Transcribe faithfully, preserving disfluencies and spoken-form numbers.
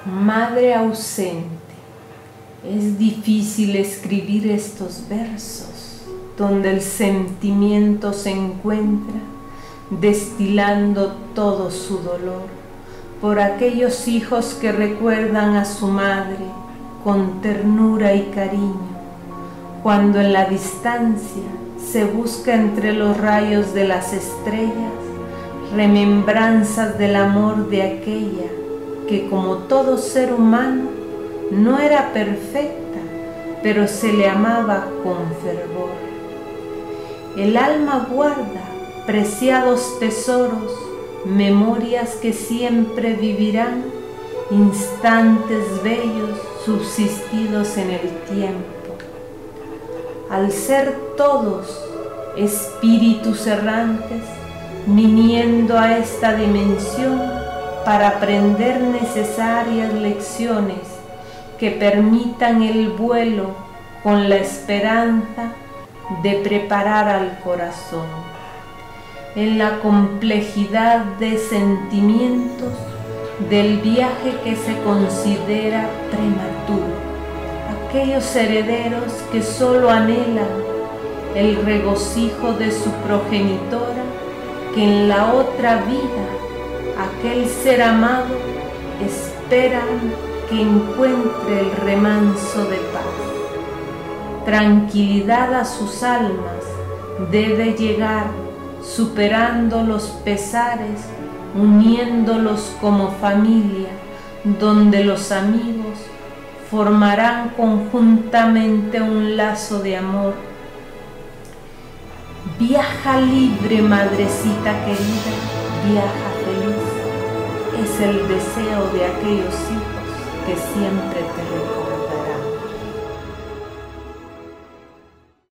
Madre ausente, es difícil escribir estos versos donde el sentimiento se encuentra destilando todo su dolor por aquellos hijos que recuerdan a su madre con ternura y cariño, cuando en la distancia se busca entre los rayos de las estrellas remembranzas del amor de aquella que, como todo ser humano, no era perfecta, pero se le amaba con fervor. El alma guarda preciados tesoros, memorias que siempre vivirán, instantes bellos subsistidos en el tiempo. Al ser todos espíritus errantes, viniendo a esta dimensión para aprender necesarias lecciones que permitan el vuelo con la esperanza de preparar al corazón. En la complejidad de sentimientos del viaje que se considera prematuro, aquellos herederos que solo anhelan el regocijo de su progenitora, que en la otra vida aquel ser amado espera que encuentre el remanso de paz. Tranquilidad a sus almas debe llegar, superando los pesares, uniéndolos como familia, donde los amigos formarán conjuntamente un lazo de amor. Viaja libre, madrecita querida, viaja feliz. Es el deseo de aquellos hijos que siempre te recordarán.